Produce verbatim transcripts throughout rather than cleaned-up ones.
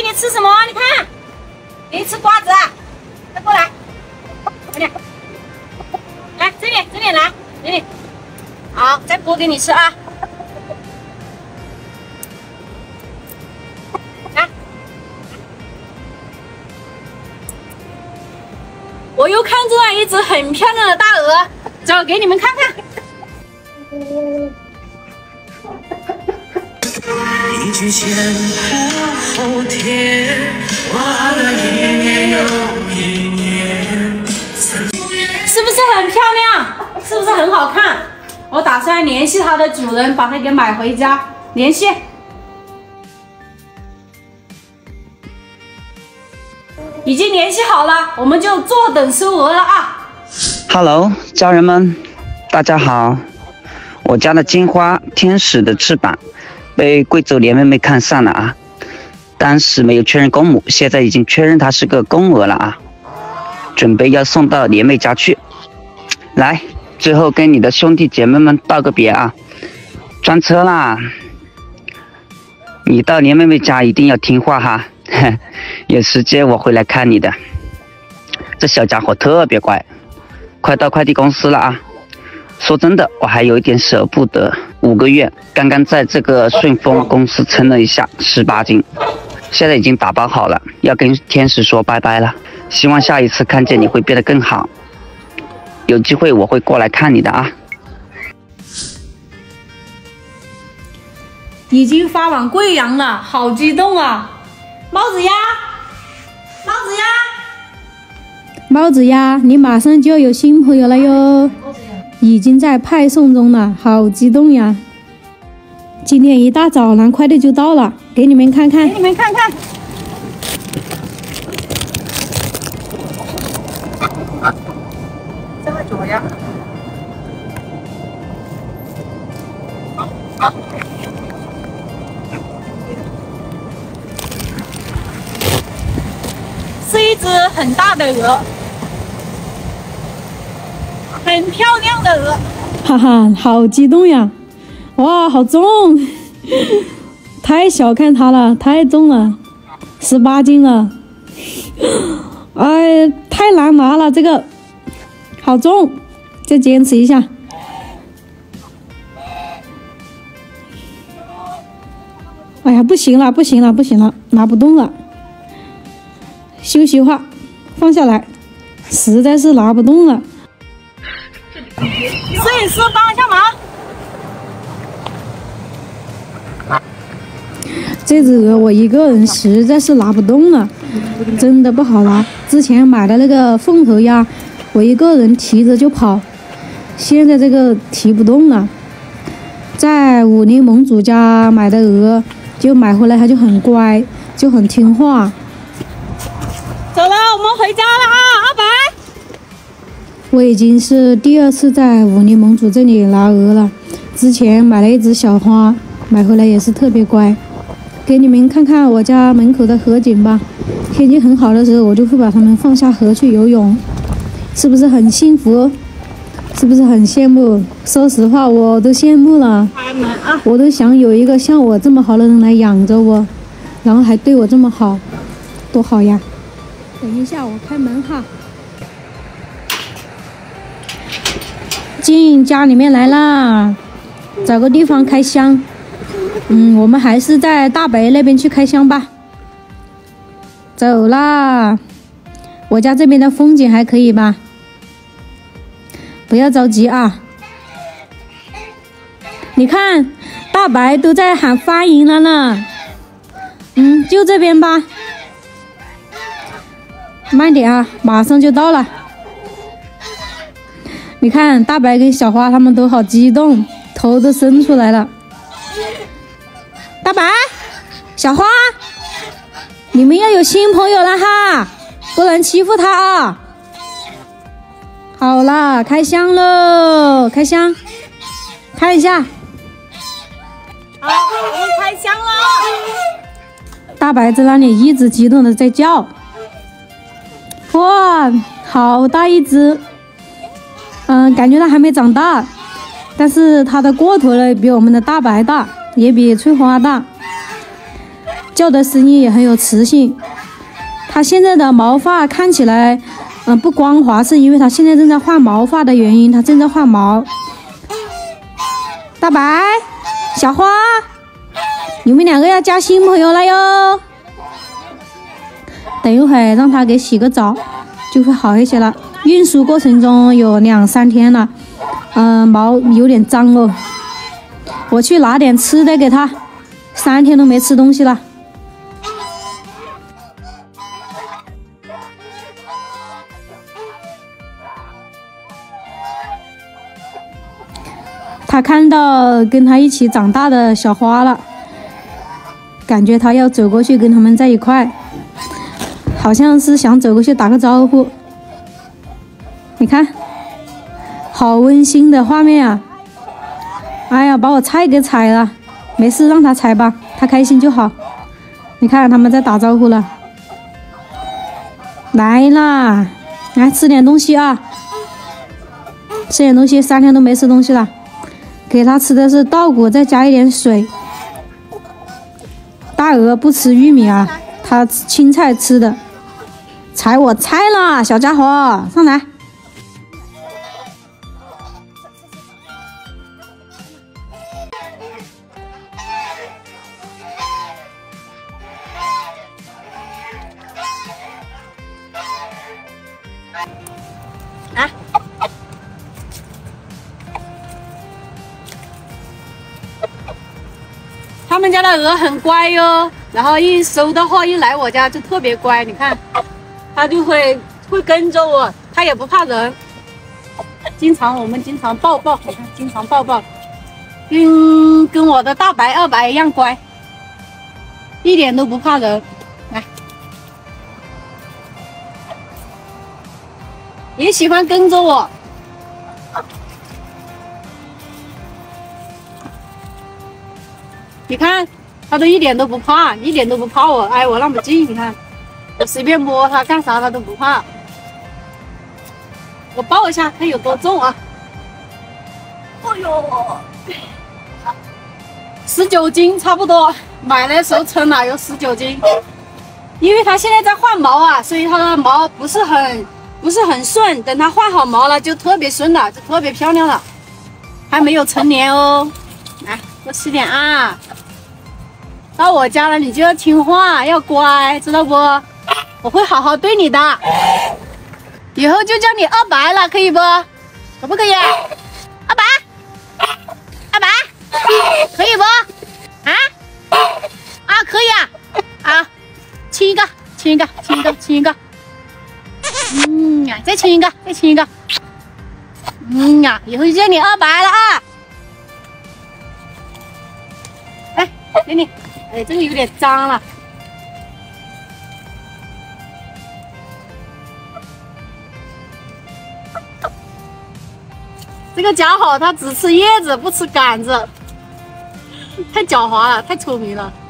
你吃什么？你看，给你吃瓜子啊！再过来，快点，来这里，这里来，这里。好，再剥给你吃啊！来，我又看中了一只很漂亮的大鹅，走，给你们看看。 一句前后天，花了一年又一年。 是不是很漂亮？是不是很好看？我打算联系它的主人，把它给买回家。联系。已经联系好了，我们就坐等收鹅了啊 ！Hello， 家人们，大家好。我家的金花天使的翅膀被贵州连妹妹看上了啊，当时没有确认公母，现在已经确认它是个公鹅了啊，准备要送到连妹家去。来，最后跟你的兄弟姐妹们道个别啊，装车啦！你到连妹妹家一定要听话哈，有时间我会来看你的。这小家伙特别乖，快到快递公司了啊！说真的，我还有一点舍不得。五个月，刚刚在这个顺丰公司称了一下，十八斤，现在已经打包好了，要跟天使说拜拜了。希望下一次看见你会变得更好。有机会我会过来看你的啊。 已经发往贵阳了，好激动啊！帽子鸭，帽子鸭， 帽子鸭，你马上就有新朋友了哟！已经在派送中了，好激动呀！今天一大早拿快递就到了，给你们看看， 给你们看看。这个左呀。是一只很大的鹅。很漂亮的鹅， 哈哈，好激动呀！哇，好重，太小看它了，太重了，十八斤了，哎，太难拿了，这个好重，再坚持一下。哎呀，不行了，不行了，不行了，拿不动了，休息一会儿，放下来，实在是拿不动了。 摄影师帮一下忙。 这只鹅我一个人实在是拿不动了，真的不好拿。之前买的那个凤头鸭，我一个人提着就跑，现在这个提不动了。在武林盟主家买的鹅，就买回来它就很乖，就很听话。 走了，我们回家了啊，阿白。 我已经是第二次在武林盟主这里拿鹅了，之前买了一只小花，买回来也是特别乖。给你们看看我家门口的河景吧，天气很好的时候，我就会把它们放下河去游泳，是不是很幸福？是不是很羡慕？说实话，我都羡慕了，我都想有一个像我这么好的人来养着我，然后还对我这么好，多好呀！等一下，我开门哈。进家里面来啦，找个地方开箱。嗯，我们还是在大北那边去开箱吧。走啦，我家这边的风景还可以吧？不要着急啊。你看，大白都在喊欢迎了呢。嗯，就这边吧。慢点啊，马上就到了。你看，大白跟小花他们都好激动，头都伸出来了。大白、小花，你们要有新朋友了哈，不能欺负他啊！好啦，开箱喽，开箱，看一下。 好，我们开箱了。 大白在那里一直激动的在叫。哇，好大一只！嗯，感觉它还没长大，但是它的个头呢比我们的大白大，也比翠花大。 叫的声音也很有磁性。它现在的毛发看起来，嗯、呃，不光滑，是因为它现在正在换毛发的原因，它正在换毛。大白、小花，你们两个要交新朋友了哟。等一会儿让它给洗个澡，就会好一些了。运输过程中有两三天了，嗯、呃，毛有点脏哦。我去拿点吃的给它，三天都没吃东西了。他看到跟他一起长大的小花了，感觉他要走过去跟他们在一块，好像是想走过去打个招呼。你看，好温馨的画面啊！哎呀，把我菜给踩了，没事，让他踩吧，他开心就好。你看他们在打招呼了，来啦，来吃点东西啊，吃点东西，三天都没吃东西了。给他吃的是稻谷，再加一点水。大鹅不吃玉米啊，他青菜吃的。踩我菜了，小家伙，上来。 来。他们家的鹅很乖哟，然后一收的话，一来我家就特别乖。你看，它就会会跟着我，它也不怕人。经常我们经常抱抱，你看，经常抱抱，跟跟我的大白、二白一样乖，一点都不怕人。来，也喜欢跟着我。你看，它都一点都不怕，一点都不怕我，挨我那么近。你看，我随便摸它干啥，它都不怕。我抱一下，看有多重啊！哎呦，十九斤差不多，买的时候称了有十九斤。因为它现在在换毛啊，所以它的毛不是很不是很顺。等它换好毛了，就特别顺了，就特别漂亮了。还没有成年哦，来多吃点啊！到我家了，你就要听话，要乖，知道不？我会好好对你的，以后就叫你二白了，可以不？可不可以？二白，二白，可以不？啊？啊，可以啊！啊，亲一个，亲一个，亲一个，亲一个。嗯呀，再亲一个，再亲一个。嗯呀，以后就叫你二白了啊！来，给你。哎，这个有点脏了。这个家伙他只吃叶子不吃杆子，太狡猾了，太聪明了。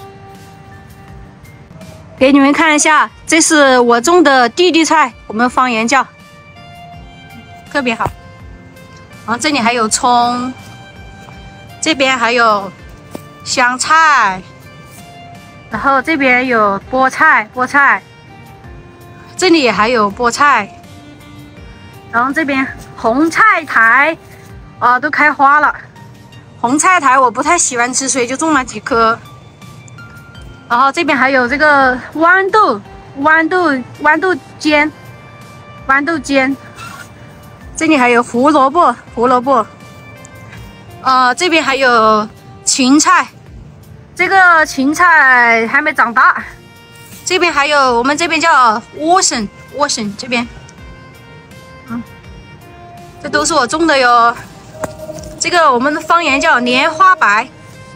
给你们看一下，这是我种的地地菜，我们方言叫，特别好。然后这里还有葱，这边还有香菜，然后这边有菠菜，菠菜，这里还有菠菜，然后这边红菜苔，啊，都开花了。红菜苔我不太喜欢吃，所以就种了几颗。然后这边还有这个豌豆，豌豆，豌豆尖，豌豆尖。这里还有胡萝卜，胡萝卜。呃，这边还有芹菜。这个芹菜还没长大，这边还有我们这边叫莴笋，莴笋这边，嗯，这都是我种的哟。这个我们的方言叫莲花白，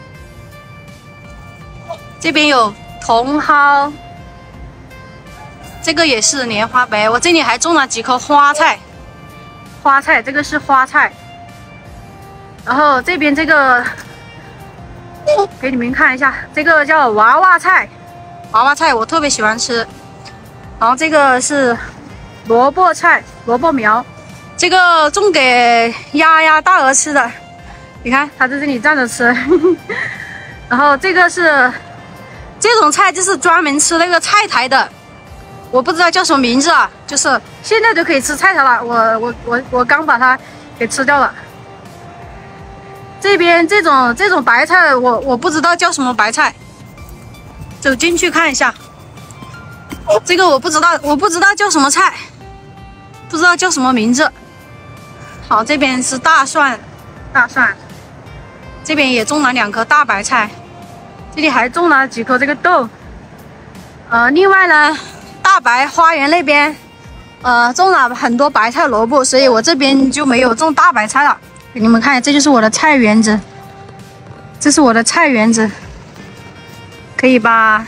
这边有茼蒿，这个也是莲花白。我这里还种了几棵花菜，花菜这个是花菜，然后这边这个。给你们看一下，这个叫娃娃菜，娃娃菜我特别喜欢吃。然后这个是萝卜菜，萝卜苗，这个种给丫丫大鹅吃的。你看，它在这里站着吃。然后这个是这种菜就是专门吃那个菜苔的，我不知道叫什么名字啊，就是现在都可以吃菜苔了。我我我我刚把它给吃掉了。这边这种这种白菜，我我不知道叫什么白菜，走进去看一下。这个我不知道，我不知道叫什么菜，不知道叫什么名字。好，这边是大蒜，大蒜，这边也种了两棵大白菜。这里还种了几颗这个豆，呃，另外呢，大白花园那边，呃，种了很多白菜、萝卜，所以我这边就没有种大白菜了。给你们看，这就是我的菜园子，这是我的菜园子，可以吧？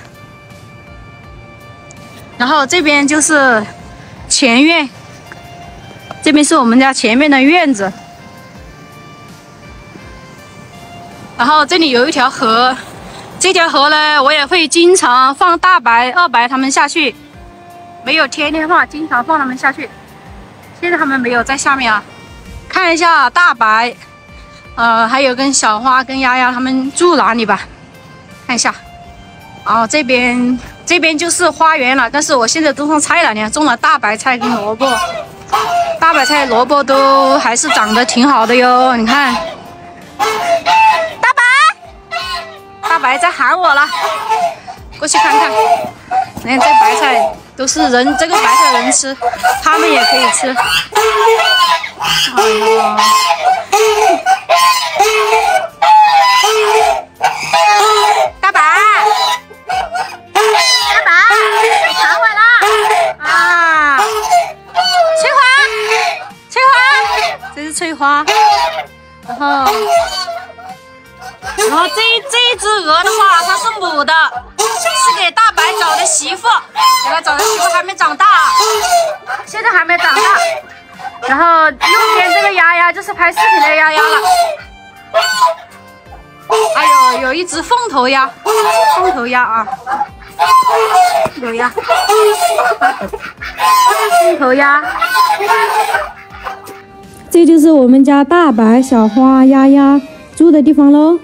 然后这边就是前院，这边是我们家前面的院子，然后这里有一条河。这条河呢，我也会经常放大白、二白他们下去，没有天天放，经常放他们下去。现在他们没有在下面啊。看一下大白，呃，还有跟小花、跟丫丫他们住哪里吧？看一下。哦，这边这边就是花园了，但是我现在种上菜了，你看种了大白菜跟萝卜，大白菜、萝卜都还是长得挺好的哟，你看。大白在喊我了，过去看看。你看这白菜都是人，这个白菜人吃，他们也可以吃。哎呀！大白，大白，喊我了啊！翠花，翠花，这是翠花，然后。然后这这只鹅的话，它是母的，是给大白找的媳妇，给他找的媳妇还没长大，现在还没长大。然后右边这个丫丫就是拍视频的丫丫了，还有有一只凤头鸭，凤头鸭啊，有鸭，凤头鸭。 这就是我们家大白、小花、丫丫住的地方喽。